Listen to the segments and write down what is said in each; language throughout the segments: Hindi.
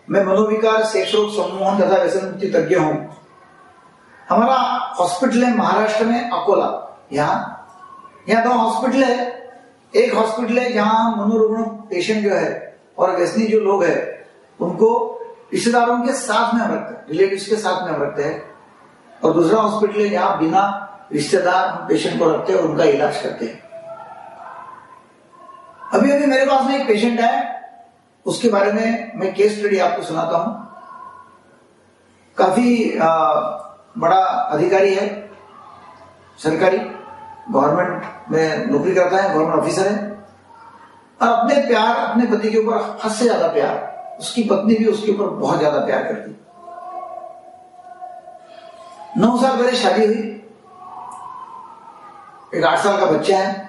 मैं मनोविकार, सेक्स रोग, सम्मोहन तथा व्यसन मुक्ति तज्ञ हूं। हमारा हॉस्पिटल है महाराष्ट्र में अकोला। यहाँ 2 हॉस्पिटल है। एक हॉस्पिटल है जहां मनोरुग्ण पेशेंट जो है और व्यसनी जो लोग है उनको रिश्तेदारों के साथ में हम रखते हैं, रिलेटिव्स के साथ में हम रखते हैं। और दूसरा हॉस्पिटल है जहां बिना रिश्तेदार हम पेशेंट को रखते हैं और उनका इलाज करते हैं। अभी अभी मेरे पास में एक पेशेंट है, उसके बारे में मैं केस स्टडी आपको सुनाता हूं। काफी बड़ा अधिकारी है, सरकारी गवर्नमेंट में नौकरी करता है, गवर्नमेंट ऑफिसर है और अपने पति के ऊपर हद से ज्यादा प्यार, उसकी पत्नी भी उसके ऊपर बहुत ज्यादा प्यार करती। 9 साल पहले शादी हुई, एक 8 साल का बच्चा है,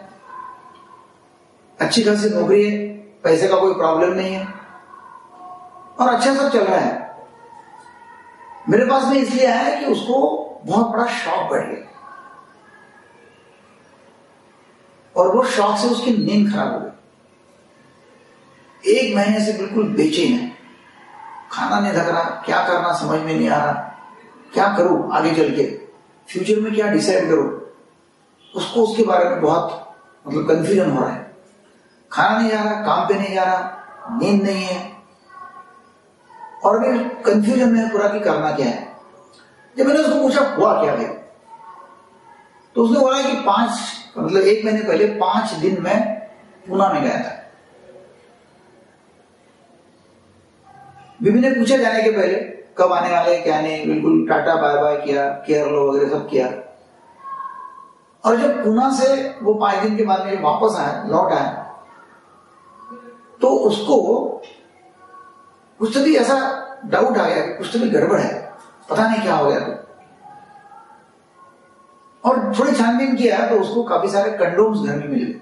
अच्छी खासी नौकरी है, पैसे का कोई प्रॉब्लम नहीं है और अच्छा सब चल रहा है। मेरे पास में इसलिए आया है कि उसको बहुत बड़ा शौक बढ़ गया और वो शौक से उसकी नींद खराब हो गई। 1 महीने से बिल्कुल बेचैन है, खाना नहीं धक रहा, क्या करना समझ में नहीं आ रहा, क्या करूं आगे चल के, फ्यूचर में क्या डिसाइड करूं। उसको उसके बारे में बहुत कंफ्यूजन हो रहा है। खाना नहीं जा रहा, काम पे नहीं जा रहा, नींद नहीं है और अभी कंफ्यूजन में पूरा कि करना क्या है। जब मैंने उसको पूछा हुआ क्या है तो उसने बोला कि 1 महीने पहले 5 दिन में पूना में गया था। बीबी ने पूछा जाने के पहले कब आने वाले, क्या नहीं, बिल्कुल टाटा बाय बाय किया, केयर लो वगैरह सब किया। और जब पूना से वो 5 दिन के बाद में वापस आया, लौट आया, तो उसको कुछ तो भी ऐसा डाउट आ गया कि कुछ तो भी गड़बड़ है, पता नहीं क्या हो गया। तो और थोड़ी छानबीन किया तो उसको काफी सारे कंडोम्स घर में मिले।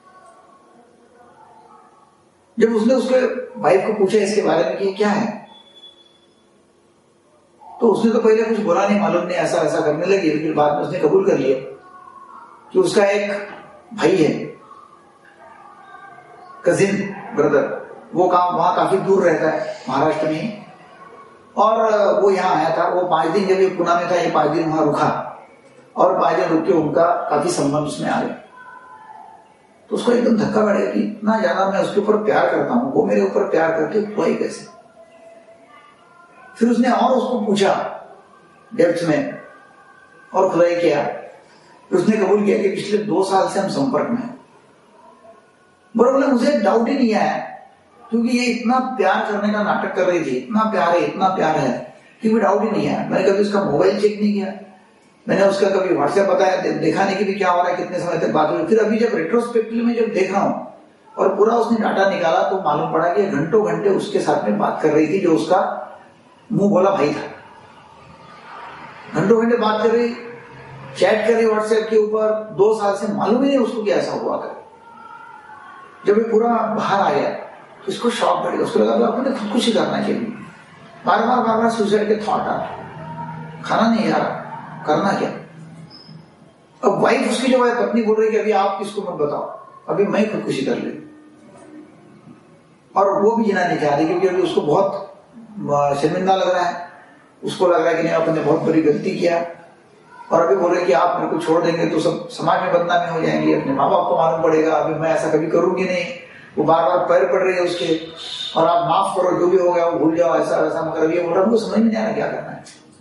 जब उसने उसके वाइफ को पूछा इसके बारे में कि क्या है, तो उसने तो पहले कुछ बोला नहीं, मालूम नहीं, ऐसा ऐसा करने लगी। लेकिन बाद में उसने कबूल कर लिया कि उसका एक भाई है, कजिन ब्रदर, वो वहां काफी दूर रहता है महाराष्ट्र में, और वो यहाँ आया था। वो 5 दिन जब ये पुणे में था, ये 5 दिन वहां रुका और 5 दिन रुक के उनका काफी संबंध उसमें आ गया। तो उसको एकदम धक्का बैठ गया कि इतना ज्यादा मैं उसके ऊपर प्यार करता हूं, वो मेरे ऊपर प्यार करके हुआ ही कैसे। फिर उसने और उसको पूछा डेप्थ में और खुदाई किया। फिर उसने कबूल किया कि पिछले 2 साल से हम संपर्क में हैं। बराबर मुझे डाउट ही नहीं आया क्योंकि ये इतना प्यार करने का नाटक कर रही थी, इतना प्यार है कि कोई डाउट ही नहीं आया। मैंने कभी उसका मोबाइल चेक नहीं किया, मैंने उसका कभी व्हाट्सएप बताया, देखा नहीं कि भी क्या हो रहा है, कितने समय तक बात हुई। फिर अभी जब रेट्रोस्पेक्टिव में जब देख रहा हूं और पूरा उसने डाटा निकाला तो मालूम पड़ा कि घंटों घंटे उसके साथ में बात कर रही थी, जो उसका मुंह बोला भाई था। घंटों घंटे बात कर रही, चैट कर रही व्हाट्सएप के ऊपर। 2 साल से मालूम ही नहीं उसको कि ऐसा हुआ कर। जब ये पूरा बाहर आ गया तो इसको शॉक पड़ गया। उसको लगा अपने खुदकुशी करना चाहिए। बार बार सुसाइड के थॉट आ रहे, खाना नहीं आ रहा, करना क्या। अब वाइफ उसकी जो है पत्नी बोल रही कि अभी आप किसको मत बताओ, अभी मैं खुदकुशी कर ले। और वो भी जीना नहीं चाह रही क्योंकि अभी उसको बहुत शर्मिंदा लग रहा है। उसको लग रहा है कि नहीं, आपने बहुत बड़ी गलती किया। और अभी बोल रहे कि आप मेरे को छोड़ देंगे तो सब समाज में बदनामी हो जाएंगी, अपने माँ बाप को मालूम पड़ेगा, अभी मैं ऐसा कभी करूंगी नहीं। वो बार बार पैर पड़ रही है उसके, और आप माफ करो, जो भी हो गया वो भूल जाओ, ऐसा वैसा। मगर अभी बोल रहा हमको समझ में नहीं आ रहा क्या करना है।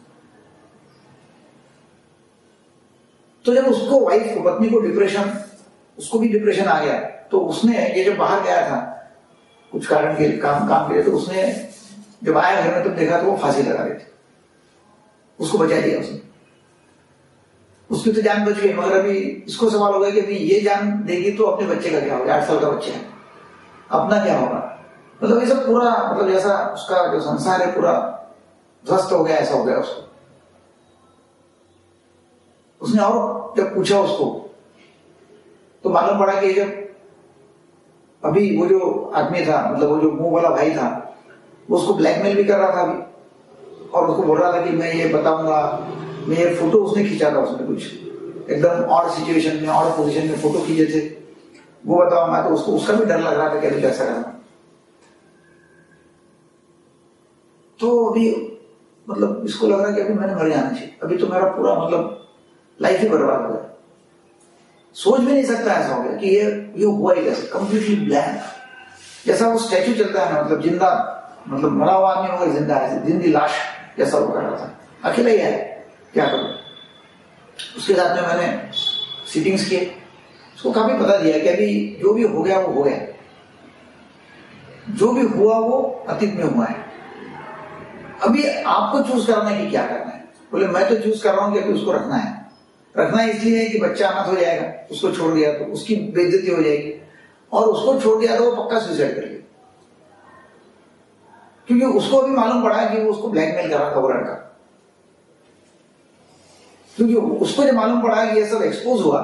तो जब उसको वाइफ को, पत्नी को डिप्रेशन, उसको भी डिप्रेशन आ गया, तो उसने ये जब बाहर गया था कुछ कारण के काम के लिए, तो उसने जब आया घर में तब देखा तो वो फांसी लगा रहे थे। उसको बचा लिया उसने। उसकी तो जान बच गई, मगर अभी इसको सवाल होगा कि अभी ये जान देगी तो अपने बच्चे का क्या होगा। 8 साल का बच्चा है, अपना क्या होगा। मतलब ये सब पूरा, मतलब जैसा उसका जो संसार है पूरा ध्वस्त हो गया, ऐसा हो गया उसको। उसने और जब पूछा उसको तो मालूम पड़ा कि जब अभी वो जो आदमी था, मतलब वो जो मुंह वाला भाई था, वो उसको ब्लैकमेल भी कर रहा था अभी, और उसको बोल रहा था कि मैं ये बताऊंगा। मैं ये फोटो उसने खींचा था, उसने कुछ एकदम ऑड सिचुएशन में, ऑड पोजीशन में फोटो खींचे थे, वो बताऊंगा। तो उसको उसका भी डर लग रहा था कि कैसा करना। तो अभी मतलब इसको लग रहा है कि अभी मैंने मर जाना चाहिए, अभी तो मेरा पूरा मतलब लाइफ ही बर्बाद हो गया। सोच भी नहीं सकता ऐसा हो गया कि ये हुआ ही कैसे, कंप्लीटली ब्लैंक। जैसा वो स्टैचू चलता है ना, मतलब जिंदा, मतलब मरा हुआ आदमी होगा जिंदा है, जिंदी लाश जैसा वो कर रहा था। अकेला ही है, क्या करूं। उसके साथ में मैंने सीटिंग्स किए, उसको काफी पता दिया कि अभी जो भी हो गया वो हो गया, जो भी हुआ वो अतीत में हुआ है, अभी आपको चूज करना है कि क्या करना है। बोले मैं तो चूज कर रहा हूं कि अभी उसको रखना है। रखना इसलिए है कि बच्चा अनाथ हो जाएगा, उसको छोड़ दिया तो उसकी बेइज्जती हो जाएगी, और उसको छोड़ दिया तो वो पक्का सुसाइड कर लेगा, क्योंकि उसको अभी मालूम पड़ा कि वो उसको ब्लैकमेल कर रहा था वो लड़का। क्योंकि उसको जब मालूम पड़ा कि ये सब एक्सपोज हुआ,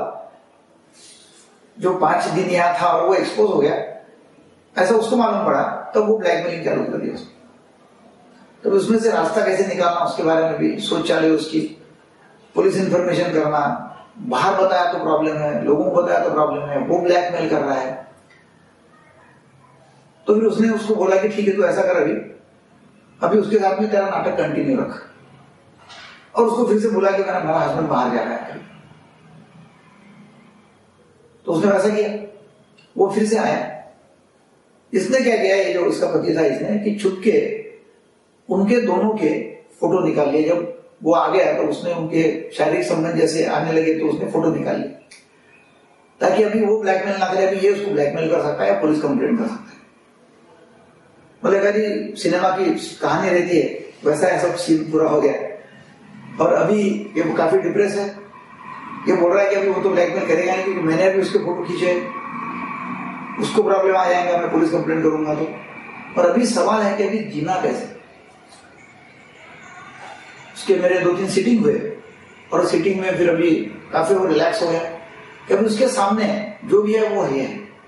जो 5 दिन यहां था और वो एक्सपोज हो गया, ऐसा उसको मालूम पड़ा, तब वो ब्लैकमेलिंग चालू कर दिया उसको। तो उसमें से रास्ता कैसे निकालना उसके बारे में भी सोच चालू उसकी। पुलिस इंफॉर्मेशन करना, बाहर बताया तो प्रॉब्लम है, लोगों को बताया तो प्रॉब्लम है, वो ब्लैकमेल कर रहा है। तो फिर उसने उसको बोला कि ठीक है तो ऐसा कर, अभी उसके साथ में तेरा नाटक कंटिन्यू रख, और उसको फिर से बोला कि मेरा हस्बैंड बाहर जा रहा है। तो उसने वैसा किया, वो फिर से आया। इसने क्या किया, ये जो उसका पति था, इसने कि छुप के उनके दोनों के फोटो निकाल लिए। जब वो आ गया तो उसने उनके शारीरिक संबंध जैसे आने लगे तो उसने फोटो निकाल लिए, ताकि अभी वो ब्लैकमेल ना करे, अभी ये उसको ब्लैकमेल कर सकता है या पुलिस कंप्लेंट कर सकता है। बोलेगा जी सिनेमा की कहानी रहती है, वैसा ऐसा सीन पूरा हो गया। और अभी ये काफी डिप्रेस है, ये बोल रहा है कि अभी वो तो ब्लैकमेल करेगा नहीं, क्योंकि मैंने अभी उसके फोटो खींचे, उसको प्रॉब्लम आ जाएगा, मैं पुलिस कंप्लेंट करूंगा तो। और अभी सवाल है कि अभी जीना कैसे। उसके मेरे 2-3 सीटिंग हुए, और सीटिंग में फिर अभी काफी वो रिलैक्स हो गया कि अभी उसके सामने जो भी है वो है।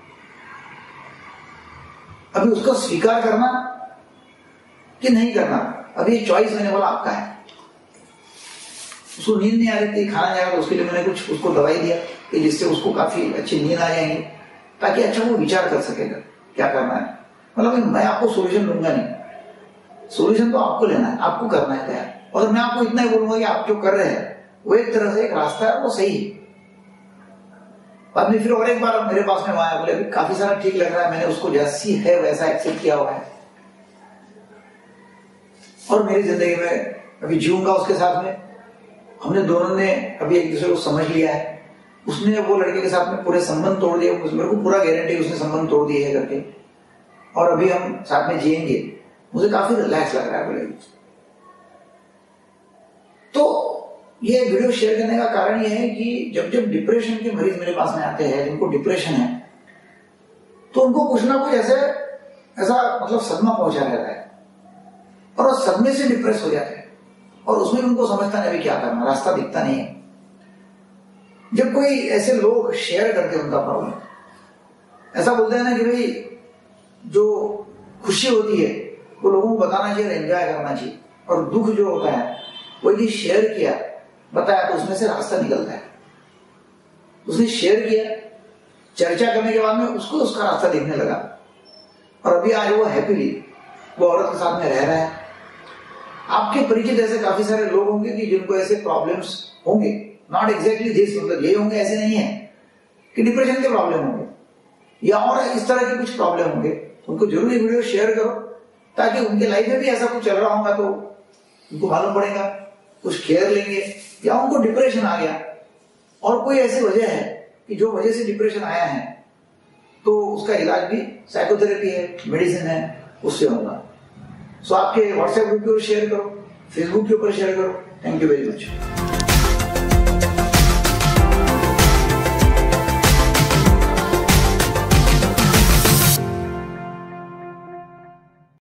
अभी उसको स्वीकार करना कि नहीं करना, अभी चॉइस मैंने बोला आपका है। उसको नींद नहीं आ रही थी, खाना नहीं आ रहा, तो उसके लिए मैंने कुछ उसको दवाई दिया कि जिससे उसको काफी अच्छी नींद आ जाएगी, ताकि अच्छा वो विचार कर सकेगा क्या करना है। मतलब मैं आपको सोल्यूशन दूंगा नहीं, सोल्यूशन तो आपको लेना है, आपको करना है तैयार। और मैं आपको इतना ही बोलूंगा कि आप जो कर रहे हैं वो एक तरह से एक रास्ता है, वो सही है। बाद में फिर और एक बार मेरे पास में आया, बोले अभी काफी सारा ठीक लग रहा है, मैंने उसको जैसी है वैसा एक्सेप्ट किया हुआ है, और मेरी जिंदगी में अभी जीऊंगा उसके साथ में। हमने दोनों ने अभी एक दूसरे को समझ लिया है। उसने वो लड़के के साथ में पूरे संबंध तोड़ दिए, मेरे को पूरा गारंटी उसने संबंध तोड़ दिए है करके, और अभी हम साथ में जिएंगे। मुझे काफी रिलैक्स लग रहा है। बोले तो ये वीडियो शेयर करने का कारण ये है कि जब जब डिप्रेशन के मरीज मेरे पास में आते हैं, जिनको डिप्रेशन है, तो उनको कुछ ना कुछ ऐसा मतलब सदमा पहुंचा रहता है, और उस सदमे से डिप्रेस हो जाते हैं, और उसमें उनको समझता नहीं अभी क्या करना, रास्ता दिखता नहीं है। जब कोई ऐसे लोग शेयर करते हैं उनका प्रॉब्लम, ऐसा बोलते हैं ना कि भाई जो खुशी होती है वो लोगों को बताना चाहिए, एंजॉय करना चाहिए, और दुख जो होता है वो यदि शेयर किया, बताया, तो उसमें से रास्ता निकलता है। उसने शेयर किया, चर्चा करने के बाद में उसको उसका रास्ता दिखने लगा, और अभी आज वो हैप्पीली वो औरत के साथ में रह रहा है। आपके परिचित ऐसे काफी सारे लोग होंगे कि जिनको ऐसे प्रॉब्लम्स होंगे, नॉट एग्जैक्टली दिस, मतलब ये होंगे, ऐसे नहीं है कि डिप्रेशन के प्रॉब्लम होंगे या और इस तरह के कुछ प्रॉब्लम होंगे। उनको जरूर ये वीडियो शेयर करो, ताकि उनके लाइफ में भी ऐसा कुछ चल रहा होगा तो उनको मालूम पड़ेगा, कुछ केयर लेंगे, या उनको डिप्रेशन आ गया और कोई ऐसी वजह है कि जो वजह से डिप्रेशन आया है, तो उसका इलाज भी साइकोथेरेपी है, मेडिसिन है, उससे होगा। सो आपके व्हाट्सएप ग्रुप के ऊपर शेयर करो, फेसबुक के ऊपर शेयर करो। Thank you very much.